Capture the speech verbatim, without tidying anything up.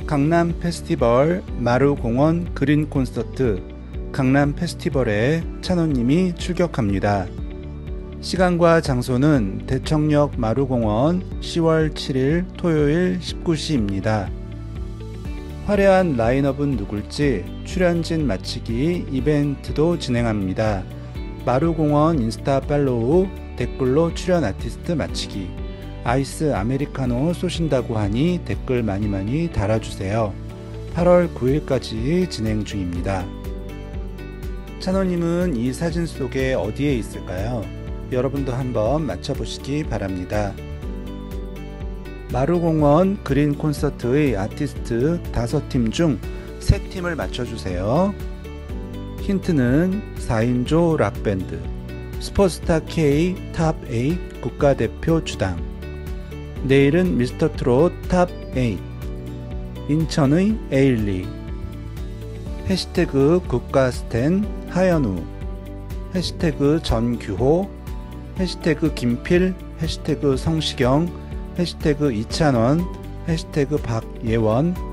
강남 페스티벌 마루공원 그린 콘서트 강남 페스티벌에 찬호님이 출격합니다. 시간과 장소는 대청역 마루공원 시월 칠일 토요일 십구 시입니다. 화려한 라인업은 누굴지 출연진 맞히기 이벤트도 진행합니다. 마루공원 인스타 팔로우, 댓글로 출연 아티스트 맞히기, 아이스 아메리카노 쏘신다고 하니 댓글 많이 많이 달아주세요. 팔월 구일까지 진행 중입니다. 찬호님은 이 사진 속에 어디에 있을까요? 여러분도 한번 맞춰보시기 바랍니다. 마루공원 그린 콘서트의 아티스트 다섯 팀 중 세 팀을 맞춰주세요. 힌트는 사 인조 락밴드, 슈퍼스타 K 탑 에잇 국가대표 주당, 내일은 미스터 트롯 탑 에잇, 인천의 에일리, 해시태그 국가스텐 하연우, 해시태그 전규호, 해시태그 김필, 해시태그 성시경, 해시태그 이찬원, 해시태그 박예원,